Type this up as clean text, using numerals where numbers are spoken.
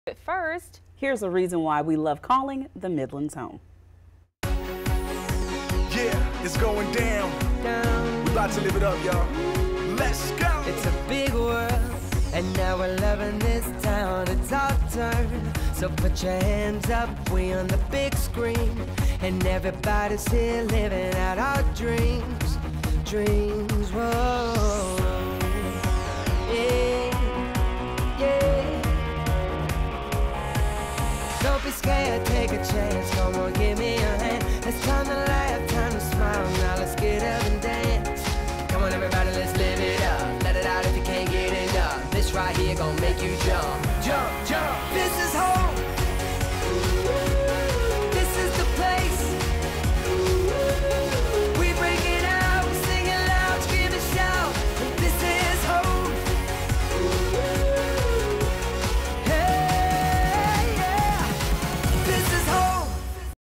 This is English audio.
But first, here's a reason why we love calling the Midlands home. Yeah, it's going down. We about to live it up, y'all. Let's go. It's a big world, and now we're loving this town. It's our turn, so put your hands up. We on the big screen, and everybody's here living out our dreams. Dreams, whoa. Yeah, yeah. Don't be scared, take a chance. Come on, give me a hand. It's time to laugh, time to smile. Now let's get up and dance. Come on, everybody, let's live it up. Let it out if you can't get enough. This right here gon' make you jump.